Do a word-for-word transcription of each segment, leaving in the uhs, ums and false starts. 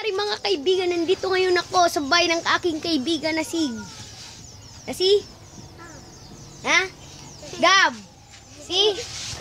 nangyari mga kaibigan? Nandito ngayon ako sa bahay ng aking kaibigan na si... Na si? Ha? Gab! Si?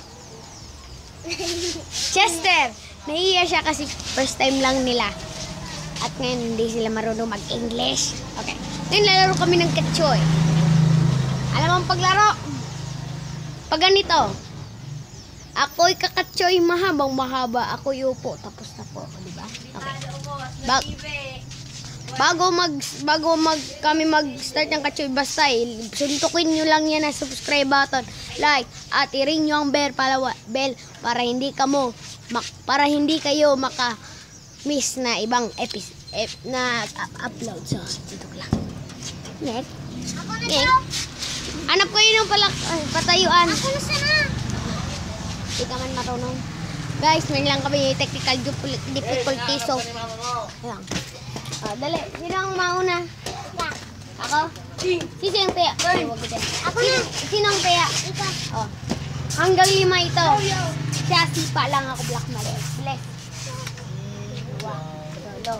Chester! Nahiya siya kasi first time lang nila. At ngayon hindi sila marunong mag-English. Okay. Ngayon lalaro kami ng katsoy. Alam mo ang paglaro? Pag ganito. Ako'y kakatsoy mahabang mahaba. Ako'y upo. Tapos na po. Diba? Okay. Bag bago mag bago mag kami mag-start ng katsoy basta eh, suntukin nyo lang yan ang subscribe button, like, at i-ring nyo ang bell para, bell para hindi ka mo mak, para hindi kayo maka miss na ibang episode ep, na upload. So dito lang. Next. Ako na Next. daw. Hanap ko yun pala uh, patayuan. Ako na sana. Hindi ka man marunong. Guys, may lang kami technical difficulty. So, ayan. Ah, dali. Sino ang mauna? Ika. Ako? Sino yung teya? Ay, wag ito. Ako na. Sino ang teya? Ika. Oh. Hanggang lima ito. Siya, sipa lang ako, black mali. Bless. Wow. Lolo.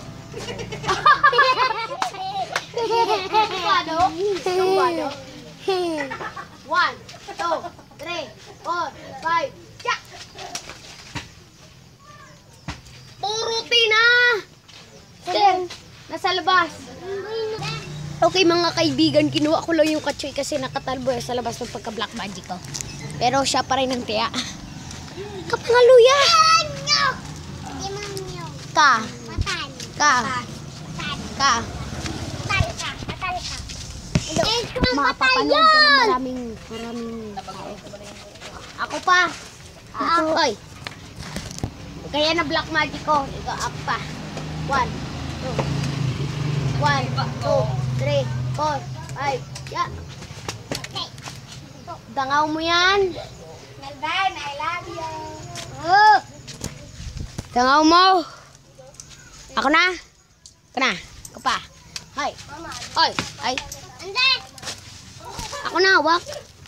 Tumbado? Tumbado? One, two, three, four, five, siya! Puro tina! Ten. Nasa labas. Okay mga kaibigan, kinuha ko lang yung katsoy kasi nakatalbo sa labas ng pagka-black magic ko. Pero siya pa rin ang tiya. Kapangaluya! Ka. Ka. Ka. Makapapanood ka ng maraming maraming ako pa. Ako. Oy. Kaya na black magic ko. Ikaw up pa. One. Two. One, two, three, four, five. Yeah. Dangaw mo yan. Melvin, I love you. Oh. Dangaw mo. Ako na. Ako na. Ako pa. Hoy. Hoy. Ay. Ande. Ako na, hawak.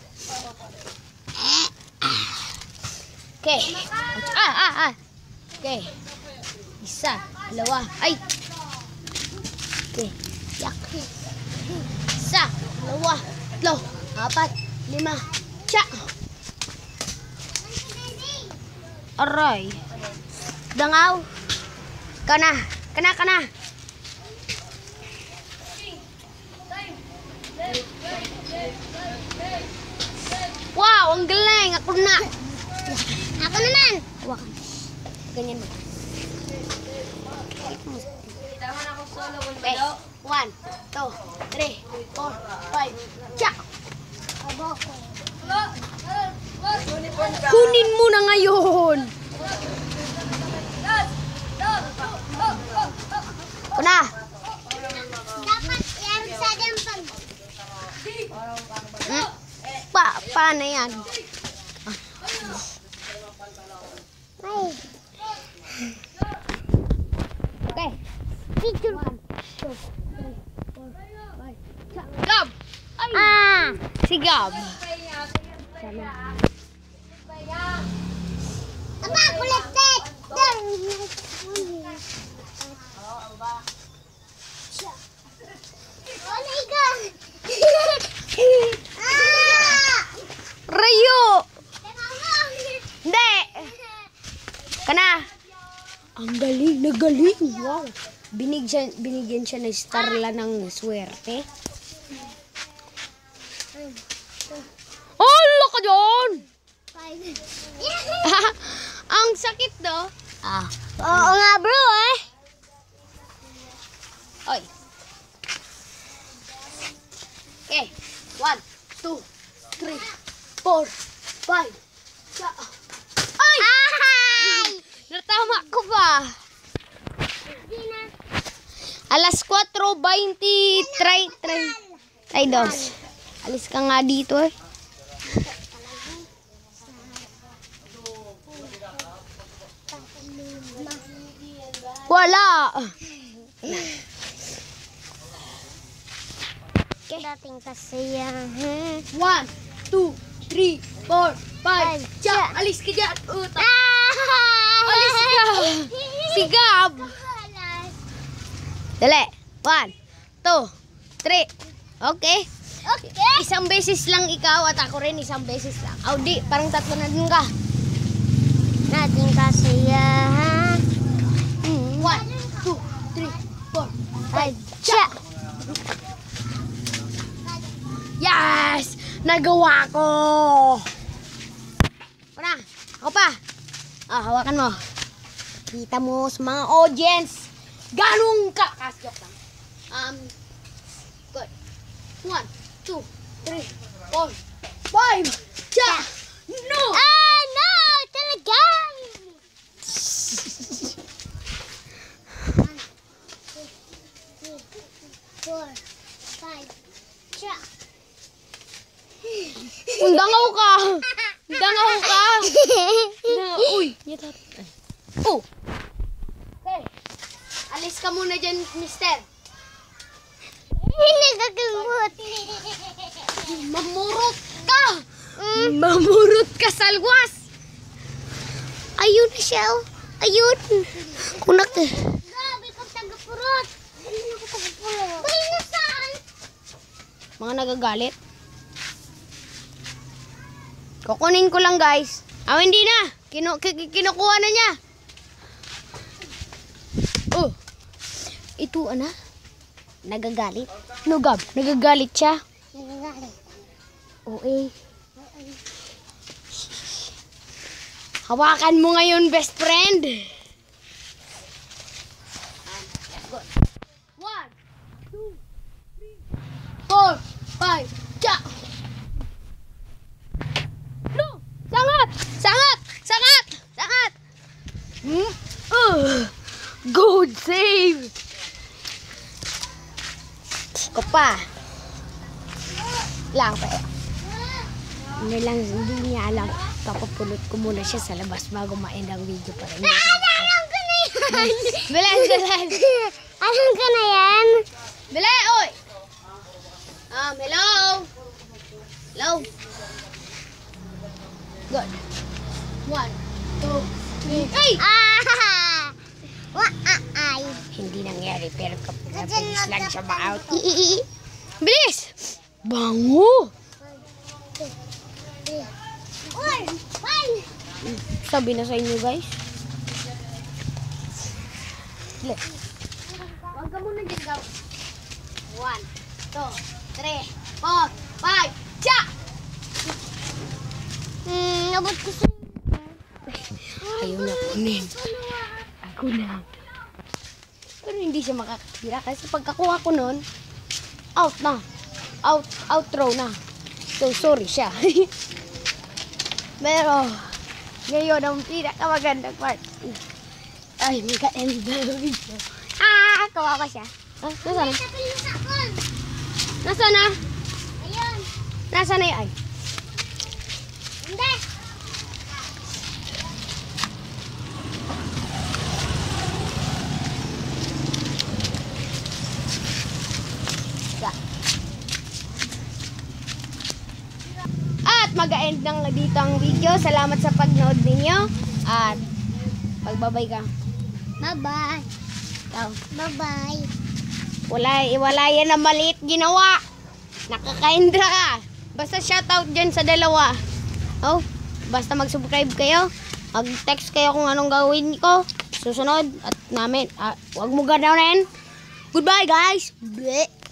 Okay. Ah, ah, ah. Okay. Isa, dalawa. Ay. Okay. Yak. Isa, dalawa, tatlo, apat, lima. Tsa. Aray. Dangaw. Kana. Kana, kana. Wow, ang galing. Ako na. Ako naman. Hawakan. Ganyan mo. Okay. One, two, three, four, five. Tsa! Kunin mo na ngayon. Kuna. Dapat yan sa dampag. Hmm? Pa, paano yan? Ay. Okay. Picture. One, two, three, four, five. Tsa! Gab! Ay! Ah. Si Gab. Aba, kulitit. Olay ka. Ah! Rayo! Hindi! Kana! Ang galing, nagaling. Wow. Binigyan, binigyan siya ng starla ng swerte. Oh, lala ka dyan! Ang sakit do. Ah. Oo nga bro eh. Oy. Okay. One, two, three, four, five. Sa. Ay! Ay! Natama ko pa. Alas cuatro veinte. Try, try. Try dos. Alis ka nga dito eh. Wala. Okay. Dating kasi yan. One, two, three, four, five. Siya, alis ka dyan. Utak. Ah! Alis ka. Si Gab. Dali. One, two, three. Okay. Okay. Isang beses lang ikaw at ako rin isang beses lang. Oh, di. Parang tatlo na din ka. Nating kasiyahan. One, two, three, four, five. Cha! Yes! Nagawa ko! Una, ako pa. Ah, hawakan mo. Kita mo sa mga audience. Ganong ka. Kasyok lang. Um, good. One, two, three, four, five. Cha! No! Ah, no! Talaga! Four, five, cha! Dangaw ka! Dangaw ka! Na, uy! Yatat. Oh! Okay. Alis ka muna dyan, mister. Nagagamot. Mamurot ka! Mamurot ka, salwas! Ayun na siya, oh. Ayun. Kunak eh. Grabe kang tagapurot! Ayun ako tagapurot. Ayun na saan? Mga nagagalit. Kukunin ko lang, guys. Ah, hindi na. Kinu ki- kinukuha na niya. Oh. Ito, ana? Nagagalit. No, Gab. Nagagalit siya. Nagagalit. O, eh. Hawakan mo ngayon, best friend. One, two, three, four, five, cha! No! Sangat! Sangat! Sangat! Sangat! Hmm? Uh, good save! Ko pa. Lang pa. Hindi lang, hindi niya alam. Papapulot ko muna siya sa labas bago ma-end ang video para hindi. Alam ko na yan! Bilan, bilan! Alam ko na yan! Bilan, oy! Um, hello? Hello? Good. One, two, three. Ay! Ah! Wa ah ay. Hindi nangyari pero kapag nabilis Nandiyan lang na siya dapat. ba-out. Bilis! Bango! Four, five. Sabi na sa inyo, guys. Le. Huwag ka muna dyan, gaw. One, two, three, four, five, cha! Hmm, nabot ko sa... Ayaw na kunin. Ako na. Pero hindi siya makakatira kasi pagkakuha ko nun, out na. Out, outro na. So, sorry siya. Pero, ngayon ang pinakamagandang part. Ay, mag-end na video. Ah, kawawa siya. Ah, nasaan na? Tapin mo sa akon. Nasaan na? Ayun. Nasaan na yung ay? Hindi. At mag-end lang na dito ang video. Salamat sa pagnood ninyo. At pagbabay ka. Bye-bye. Ikaw. Bye-bye. Wala, wala yan na maliit ginawa. Nakakaindra ka. Basta shoutout dyan sa dalawa. Oh, basta mag-subscribe kayo. Mag-text kayo kung anong gawin ko. Susunod at namin. Ah, wag mo ganawin. Goodbye, guys. Bleh.